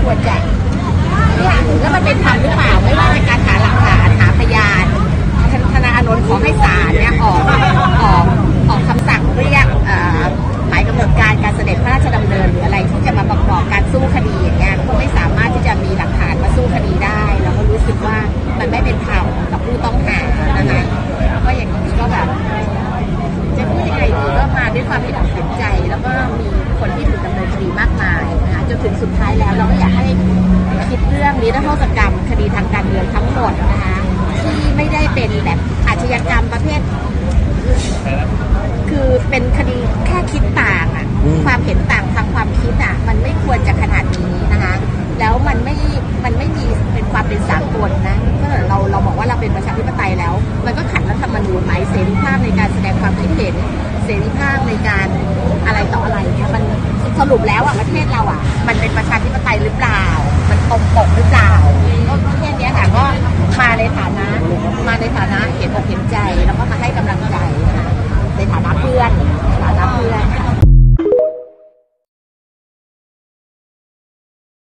ควรจะเนี่ยแล้วมันเป็นธรรมหรือเปล่าไม่ว่าในการหาหลักฐานหาพยานธนาอานนท์ขอให้ศาลเนี่ยออกคำสั่งเรียกหมายกำหนดการเสด็จพระราชดำเนินหรืออะไรที่จะมาประกอบการสู้คดีอย่างเงี้ยก็ไม่สามารถที่จะมีหลักฐานมาสู้คดีได้เราก็รู้สึกว่ามันไม่เป็นธรรมกับผู้ต้องหานะคะก็อย่างนี้ก็แบบจะพูดยังไงดีก็มาด้วยความเห็นอกเห็นใจแล้วก็มีคนที่ถูกดำเนินคดีมากมายนะคะจนถึงสุดท้ายแล้วเราก็อยากให้คิดเรื่องนิรโทษกรรมคดีทางการเมืองทั้งหมดนะคะที่ไม่ได้เป็นแบบอาชญากรรมประเภทคือเป็นคดีแค่คิดต่างอ่ะความเห็นต่างทางความคิดอ่ะมันไม่ควรจะขนาด